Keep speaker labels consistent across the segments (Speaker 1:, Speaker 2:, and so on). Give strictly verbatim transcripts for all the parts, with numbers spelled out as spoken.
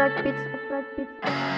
Speaker 1: AzlkBeats, AzlkBeats.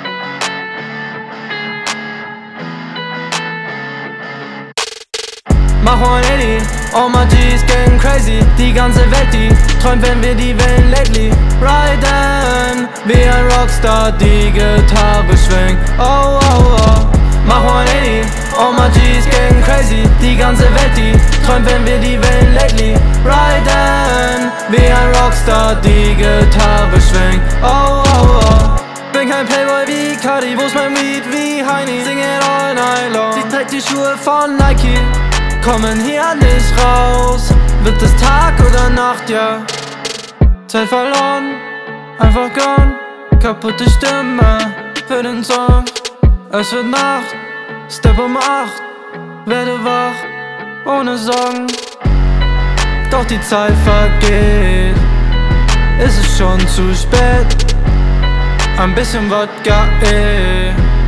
Speaker 2: Mach one eighty, all my G's getting crazy. Die ganze Welt, die träumt, wenn wir die Wellen lately riden. Wie ein Rockstar, die Gitarre schwingt. Oh, oh, oh. Mach one eighty, all my G's getting crazy. Die ganze Welt, die träumt, wenn wir die Wellen lately riden. Wie ein Rockstar, die Gitarre schwingt. Oh, oh, oh. Bin kein Playboy wie Krzy, wo's mein Weed wie Heini. Sing it all night long. Sie trägt die Schuhe von Nike. Kommen hier nicht raus. Wird es Tag oder Nacht, ja. Zeit verloren, einfach gone. Kaputte Stimme für den Song. Es wird Nacht, Step um acht. Werde wach, ohne Sorgen. Doch die Zeit vergeht. Ist es schon zu spät? Ein bisschen Wodka eh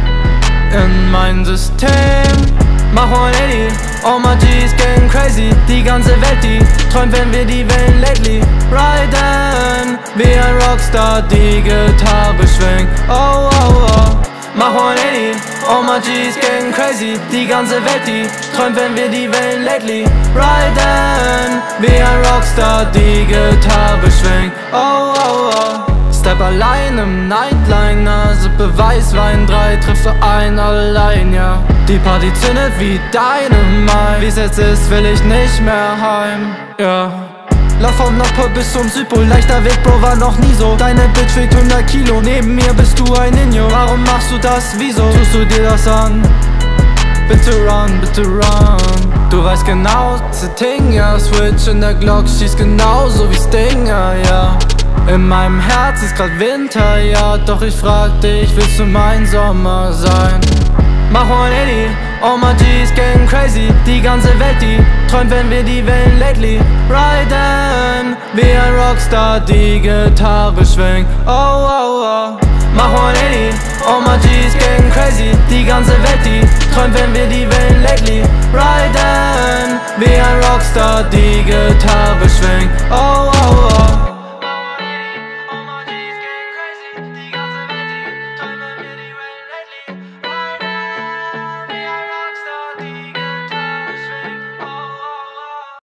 Speaker 2: in mein System. Mach one eighty, all my G's getting crazy. Die ganze Welt, die träumt, wenn wir die Wellen lately riden. Wie ein Rockstar, die Gitarre schwingt. Oh, oh, oh. Mach one eighty, all my G's getting crazy. Die ganze Welt, die träumt, wenn wir die Wellen lately riden. Wie ein Rockstar, die Gitarre schwingt. Oh, oh, oh. Step allein im Nightliner, Sippe Weißwein, drei Triffe ein allein, ja. Die Party zündet wie Dynamite. Wie's jetzt ist, will ich nicht mehr heim, ja. Lauf vom Nordpol bis zum Südpol, leichter Weg, Bro, war noch nie so. Deine Bitch wiegt hundert Kilo, neben mir bist du ein Ninja. Warum machst du das, wieso tust du dir das an? Bitte run, bitte run. Du weißt genau, Setting, ja. Switch in der Glock, schießt genauso wie Stinger, ja. In meinem Herz ist grad Winter, ja. Doch ich frag dich, willst du mein Sommer sein? Mach one eighty, all my G's getting crazy. Die ganze Welt, die träumt, wenn wir die Wellen lately riden. Wie ein Rockstar, die Gitarre schwingt. Oh, oh, oh. Mach one eighty, all my G's getting crazy. Die ganze Welt, die träumt, wenn wir die Wellen lately riden. Wie ein Rockstar, die Gitarre